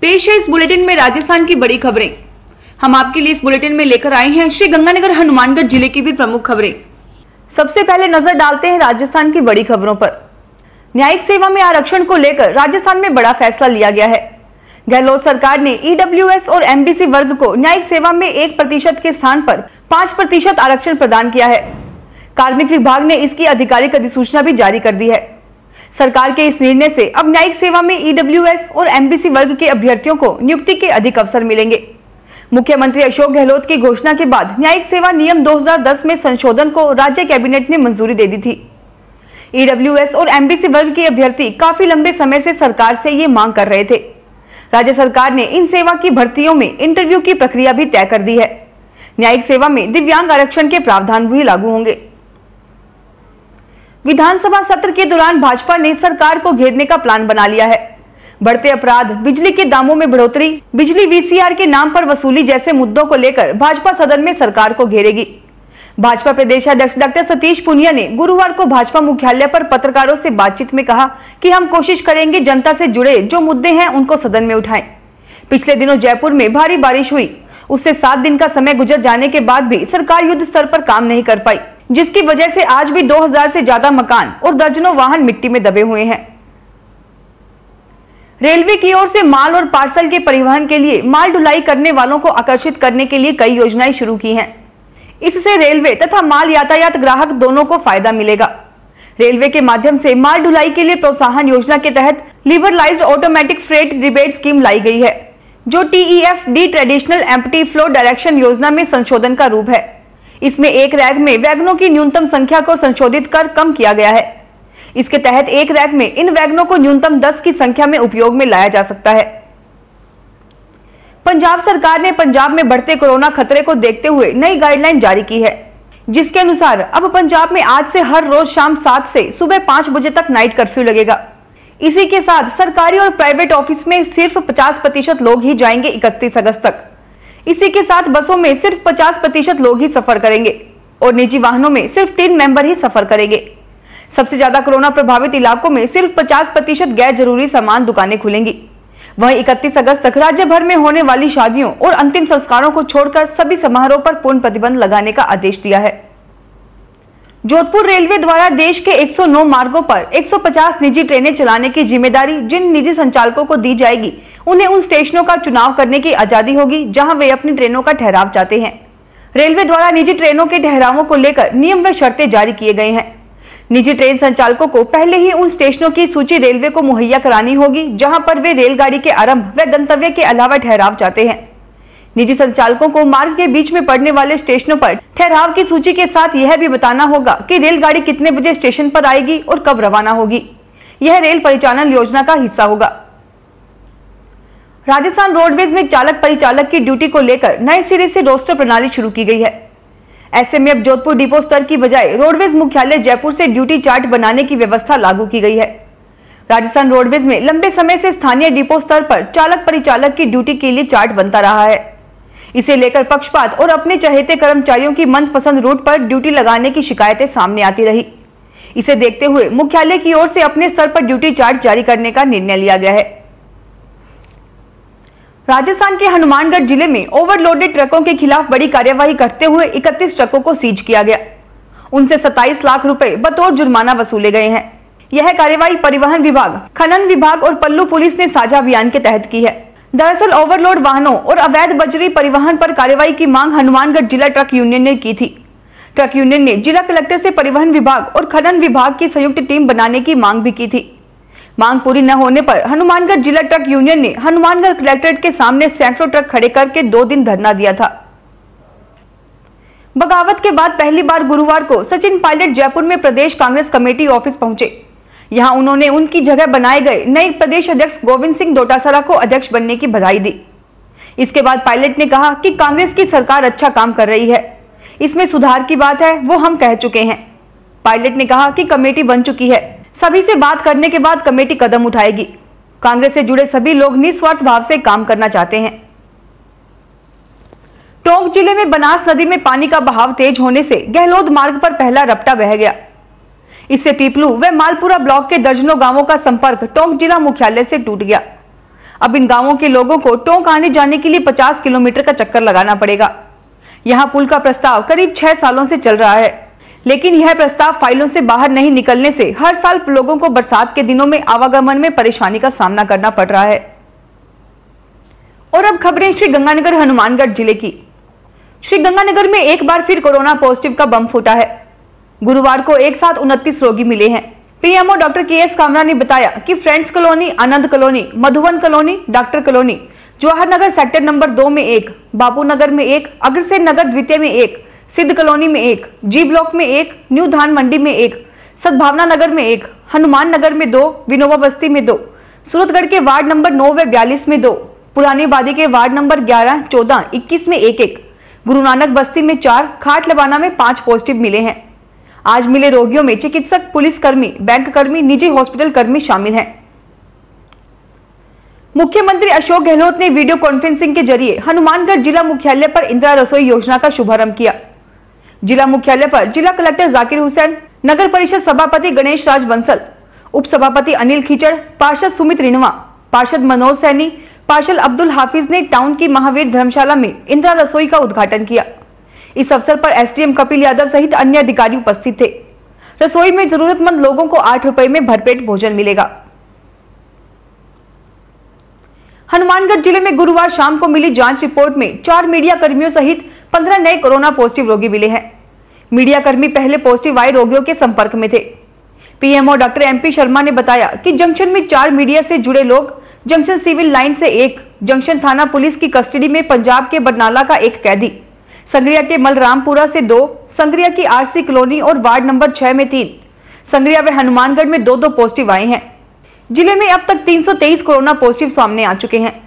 पेश है इस बुलेटिन में राजस्थान की बड़ी खबरें। हम आपके लिए इस बुलेटिन में लेकर आए हैं श्रीगंगानगर हनुमानगढ़ जिले की भी प्रमुख खबरें। सबसे पहले नजर डालते हैं राजस्थान की बड़ी खबरों पर। न्यायिक सेवा में आरक्षण को लेकर राजस्थान में बड़ा फैसला लिया गया है। गहलोत सरकार ने ईडब्ल्यूएस और एमबीसी वर्ग को न्यायिक सेवा में 1% के स्थान पर 5% आरक्षण प्रदान किया है। कार्मिक विभाग ने इसकी आधिकारिक अधिसूचना भी जारी कर दी है। सरकार के इस निर्णय से अब न्यायिक सेवा में ईडब्ल्यूएस और एमबीसी वर्ग के अभ्यर्थियों को नियुक्ति के अधिक अवसर मिलेंगे। मुख्यमंत्री अशोक गहलोत की घोषणा के बाद न्यायिक सेवा नियम 2010 में संशोधन को राज्य कैबिनेट ने मंजूरी दे दी थी। ईडब्ल्यूएस और एमबीसी वर्ग के अभ्यर्थी काफी लंबे समय से सरकार से ये मांग कर रहे थे। राज्य सरकार ने इन सेवा की भर्तियों में इंटरव्यू की प्रक्रिया भी तय कर दी है। न्यायिक सेवा में दिव्यांग आरक्षण के प्रावधान भी लागू होंगे। विधानसभा सत्र के दौरान भाजपा ने सरकार को घेरने का प्लान बना लिया है। बढ़ते अपराध, बिजली के दामों में बढ़ोतरी, बिजली वीसीआर के नाम पर वसूली जैसे मुद्दों को लेकर भाजपा सदन में सरकार को घेरेगी। भाजपा प्रदेशाध्यक्ष डॉक्टर सतीश पूनिया ने गुरुवार को भाजपा मुख्यालय पर पत्रकारों से बातचीत में कहा कि हम कोशिश करेंगे जनता से जुड़े जो मुद्दे हैं उनको सदन में उठाएं। पिछले दिनों जयपुर में भारी बारिश हुई, उससे 7 दिन का समय गुजर जाने के बाद भी सरकार युद्ध स्तर पर काम नहीं कर पाई, जिसकी वजह से आज भी 2000 से ज्यादा मकान और दर्जनों वाहन मिट्टी में दबे हुए हैं। रेलवे की ओर से माल और पार्सल के परिवहन के लिए माल ढुलाई करने वालों को आकर्षित करने के लिए कई योजनाएं शुरू की हैं। इससे रेलवे तथा माल यातायात ग्राहक दोनों को फायदा मिलेगा। रेलवे के माध्यम से माल ढुलाई के लिए प्रोत्साहन योजना के तहत liberalised automatic freight rebate scheme लाई गई है, जो TEFD traditional empty flow direction योजना में संशोधन का रूप है। इसमें एक रैक में वैगनों की न्यूनतम संख्या को संशोधित कर कम किया गया है। इसके तहत एक रैक में इन वैगनों को न्यूनतम 10 की संख्या में उपयोग में लाया जा सकता है। पंजाब सरकार ने पंजाब में बढ़ते कोरोना खतरे को देखते हुए नई गाइडलाइन जारी की है, जिसके अनुसार अब पंजाब में आज से हर रोज शाम 7 से सुबह 5 बजे तक नाइट कर्फ्यू लगेगा। इसी के साथ सरकारी और प्राइवेट ऑफिस में सिर्फ 50% लोग ही जाएंगे 31 अगस्त तक। इसी के साथ बसों में सिर्फ 50% लोग ही सफर करेंगे और निजी वाहनों में सिर्फ 3 मेंबर ही सफर करेंगे। सबसे ज्यादा कोरोना प्रभावित इलाकों में सिर्फ 50% गैर जरूरी सामान दुकानें खुलेंगी। वहीं 31 अगस्त तक राज्य भर में होने वाली शादियों और अंतिम संस्कारों को छोड़कर सभी समारोह पर पूर्ण प्रतिबंध लगाने का आदेश दिया है। जोधपुर रेलवे द्वारा देश के 109 मार्गों पर 150 निजी ट्रेनें चलाने की जिम्मेदारी जिन निजी संचालकों को दी जाएगी, उन्हें उन स्टेशनों का चुनाव करने की आजादी होगी जहां वे अपनी ट्रेनों का ठहराव चाहते हैं। रेलवे द्वारा निजी ट्रेनों के ठहरावों को लेकर नियम व शर्तें जारी किए गए हैं। निजी ट्रेन संचालकों को पहले ही उन स्टेशनों की सूची रेलवे को मुहैया करानी होगी जहां पर वे रेलगाड़ी के आरंभ व गंतव्य के अलावा ठहराव चाहते हैं। निजी संचालकों को मार्ग के बीच में पड़ने वाले स्टेशनों पर ठहराव की सूची के साथ यह भी बताना होगा कि रेलगाड़ी कितने बजे स्टेशन पर आएगी और कब रवाना होगी। यह रेल परिचालन योजना का हिस्सा होगा। राजस्थान रोडवेज में चालक परिचालक की ड्यूटी को लेकर नए सिरे से रोस्टर प्रणाली शुरू की गई है। ऐसे में अब जोधपुर डिपो स्तर की बजाय रोडवेज मुख्यालय जयपुर से ड्यूटी चार्ट बनाने की व्यवस्था लागू की गई है। राजस्थान रोडवेज में लंबे समय से स्थानीय डिपो स्तर पर चालक परिचालक की ड्यूटी के लिए चार्ट बनता रहा है। इसे लेकर पक्षपात और अपने चहेते कर्मचारियों की मनपसंद रूट पर ड्यूटी लगाने की शिकायतें सामने आती रही। इसे देखते हुए मुख्यालय की ओर से अपने स्तर पर ड्यूटी चार्ट जारी करने का निर्णय लिया गया है। राजस्थान के हनुमानगढ़ जिले में ओवरलोडेड ट्रकों के खिलाफ बड़ी कार्यवाही करते हुए 31 ट्रकों को सीज किया गया। उनसे 27 लाख रुपए बतौर जुर्माना वसूले गए हैं। यह कार्यवाही परिवहन विभाग, खनन विभाग और पल्लू पुलिस ने साझा अभियान के तहत की है। दरअसल ओवरलोड वाहनों और अवैध बजरी परिवहन पर कार्रवाई की मांग हनुमानगढ़ जिला ट्रक यूनियन ने की थी। ट्रक यूनियन ने जिला कलेक्टर से परिवहन विभाग और खनन विभाग की संयुक्त टीम बनाने की मांग भी की थी। मांग पूरी न होने पर हनुमानगढ़ जिला ट्रक यूनियन ने हनुमानगढ़ कलेक्ट्रेट के सामने सैकड़ों ट्रक खड़े करके 2 दिन धरना दिया था। बगावत के बाद पहली बार गुरुवार को सचिन पायलट जयपुर में प्रदेश कांग्रेस कमेटी ऑफिस पहुंचे। यहां उन्होंने उनकी जगह बनाए गए नए प्रदेश अध्यक्ष गोविंद सिंह डोटासरा को अध्यक्ष बनने की बधाई दी। इसके बाद पायलट ने कहा कि कांग्रेस की सरकार अच्छा काम कर रही है, इसमें सुधार की बात है वो हम कह चुके हैं। पायलट ने कहा कि कमेटी बन चुकी है, सभी से बात करने के बाद कमेटी कदम उठाएगी। कांग्रेस से जुड़े सभी लोग निस्वार्थ भाव से काम करना चाहते हैं। टोंक जिले में बनास नदी में पानी का बहाव तेज होने से गहलोत मार्ग पर पहला रपटा बह गया। इससे पीपलू व मालपुरा ब्लॉक के दर्जनों गांवों का संपर्क टोंक जिला मुख्यालय से टूट गया। अब इन गांवों के लोगों को टोंक आने जाने के लिए 50 किलोमीटर का चक्कर लगाना पड़ेगा। यहाँ पुल का प्रस्ताव करीब 6 सालों से चल रहा है, लेकिन यह प्रस्ताव फाइलों से बाहर नहीं निकलने से हर साल लोगों को बरसात के दिनों में आवागमन में परेशानी का सामना करना पड़ रहा है। और अब खबरें श्री गंगानगर हनुमानगढ़ जिले की। श्री गंगानगर में एक बार फिर कोरोना पॉजिटिव का बम फूटा है। गुरुवार को एक साथ 29 रोगी मिले हैं। PMO doctor KS. कामरा ने बताया कि friends colony, Anand colony, Madhuvan colony, doctor colony, Jawahar Nagar sector number 2 में 1, बापू नगर में 1, अग्रसेन नगर द्वितीय में 1, सिद्ध कॉलोनी में 1, जी ब्लॉक में 1, न्यू धान मंडी में 1, सद्भावना नगर में 1, हनुमान नगर में 2, विनोबा बस्ती में 2, सूरतगढ़ के वार्ड नंबर 9 व 42 में 2, पुरानी बादी के वार्ड नंबर 11, 14, 21 में 1, गुरु नानक बस्ती में 4, खाट लबाना में 5 पॉजिटिव मिले हैं। आज मिले रोगियों में चिकित्सक, पुलिसकर्मी, बैंक कर्मी, निजी हॉस्पिटल कर्मी शामिल हैं। मुख्यमंत्री अशोक गहलोत ने वीडियो कॉन्फ्रेंसिंग के जरिए हनुमानगढ़ जिला मुख्यालय पर इंदिरा रसोई योजना का शुभारंभ किया। जिला मुख्यालय पर जिला कलेक्टर जाकिर हुसैन, नगर परिषद सभापति गणेश राज बंसल, उप सभापति अनिल खीचड़, पार्षद सुमित रिणवा, पार्षद मनोज सैनी, पार्षद अब्दुल हाफिज ने टाउन की महावीर धर्मशाला में इंदिरा रसोई का उद्घाटन किया। इस अवसर पर एसडीएम कपिल यादव सहित अन्य अधिकारी उपस्थित थे। रसोई में जरूरतमंद लोगों को 8 रुपए में भरपेट भोजन मिलेगा। हनुमानगढ़ जिले में गुरुवार शाम को मिली जांच रिपोर्ट में 4 मीडिया कर्मियों सहित 15 नए कोरोना पॉजिटिव रोगी मिले हैं। मीडिया कर्मी पहले पॉजिटिव आए रोगियों के संपर्क में थे। पीएमओ डॉक्टर एमपी शर्मा ने बताया कि जंक्शन में 4 मीडिया से जुड़े लोग, जंक्शन सिविल लाइन से 1, जंक्शन थाना पुलिस की कस्टडी में पंजाब के बरनाला का 1 कैदी, संग्रिया के मलरामपुरा से 2, संग्रिया की आरसी कॉलोनी और वार्ड नंबर 6 में 3, संग्रिया व हनुमानगढ़ में 2-2 पॉजिटिव आए हैं। जिले में अब तक 323 कोरोना पॉजिटिव सामने आ चुके हैं।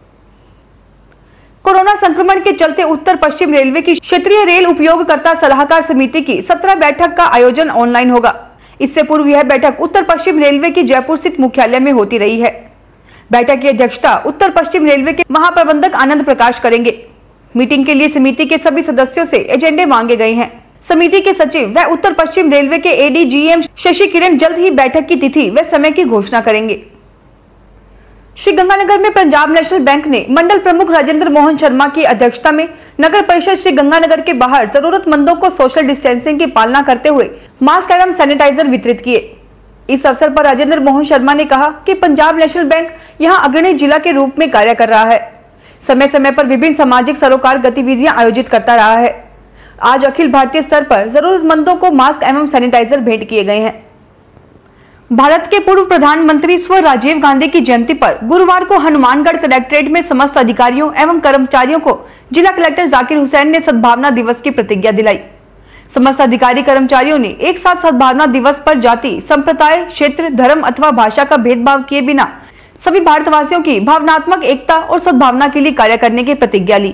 कोरोना संक्रमण के चलते उत्तर पश्चिम रेलवे की क्षेत्रीय रेल उपयोगकर्ता सलाहकार समिति की 17 बैठक का आयोजन ऑनलाइन होगा। इससे पूर्व यह बैठक उत्तर पश्चिम रेलवे की जयपुर स्थित मुख्यालय में होती रही है। बैठक की अध्यक्षता उत्तर पश्चिम रेलवे के महाप्रबंधक आनंद प्रकाश करेंगे। मीटिंग के लिए समिति के सभी सदस्यों से एजेंडे मांगे गए हैं। समिति के सचिव व उत्तर पश्चिम रेलवे के एडीजीएम शशि किरण जल्द ही बैठक की तिथि व समय की घोषणा करेंगे। श्री गंगानगर में पंजाब नेशनल बैंक ने मंडल प्रमुख राजेंद्र मोहन शर्मा की अध्यक्षता में नगर परिषद श्री गंगानगर के बाहर जरूरतमंदों को सोशल डिस्टेंसिंग की पालना करते हुए मास्क एवं सैनिटाइजर वितरित किए। इस अवसर पर राजेंद्र मोहन शर्मा ने कहा कि पंजाब नेशनल बैंक यहां अग्रणी जिला के रूप में कार्य कर रहा है। समय समय पर विभिन्न सामाजिक सरोकार गतिविधियां आयोजित करता रहा है। आज अखिल भारतीय स्तर पर जरूरतमंदों को मास्क एवं सैनिटाइजर भेंट किए गए हैं। भारत के पूर्व प्रधानमंत्री स्व राजीव गांधी की जयंती पर गुरुवार को हनुमानगढ़ कलेक्ट्रेट में समस्त अधिकारियों एवं कर्मचारियों को जिला कलेक्टर जाकिर हुसैन ने सद्भावना दिवस की प्रतिज्ञा दिलाई। समस्त अधिकारी कर्मचारियों ने एक साथ सद्भावना दिवस पर जाति, संप्रदाय, क्षेत्र, धर्म अथवा भाषा का भेदभाव किए बिना सभी भारतवासियों की भावनात्मक एकता और सद्भावना के लिए कार्य करने की प्रतिज्ञा ली।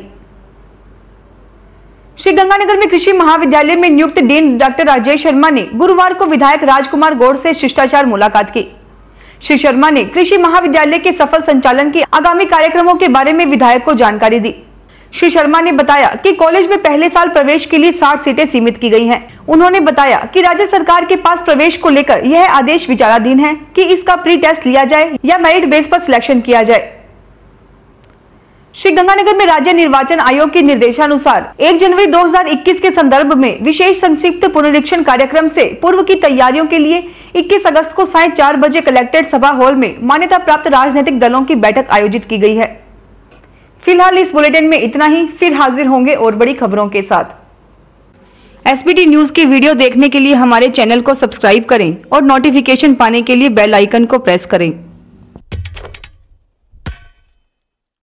श्री गंगानगर में कृषि महाविद्यालय में नियुक्त डीन डॉक्टर राजेश शर्मा ने गुरुवार को विधायक राजकुमार गौड़ से शिष्टाचार मुलाकात की। श्री शर्मा ने कृषि महाविद्यालय के सफल संचालन के आगामी कार्यक्रमों के बारे में विधायक को जानकारी दी। श्री शर्मा ने बताया कि कॉलेज में पहले साल प्रवेश के लिए 60 सीटें सीमित की गई हैं। उन्होंने बताया कि राज्य सरकार के पास प्रवेश को लेकर यह आदेश विचाराधीन है कि इसका प्री टेस्ट लिया जाए या मेरिट बेस पर सिलेक्शन किया जाए। श्री गंगानगर में राज्य निर्वाचन आयोग के निर्देशानुसार 1 जनवरी 2021 के संदर्भ में विशेष संक्षिप्त पुनरीक्षण कार्यक्रम से पूर्व की तैयारियों के लिए 21 अगस्त को सायं 4 बजे कलेक्ट्रेट सभा हॉल में मान्यता प्राप्त राजनीतिक दलों की बैठक आयोजित की गई है। फिलहाल इस बुलेटिन में इतना ही। फिर हाजिर होंगे और बड़ी खबरों के साथ। एसबीटी न्यूज की वीडियो देखने के लिए हमारे चैनल को सब्सक्राइब करें और नोटिफिकेशन पाने के लिए बेल आइकन को प्रेस करें।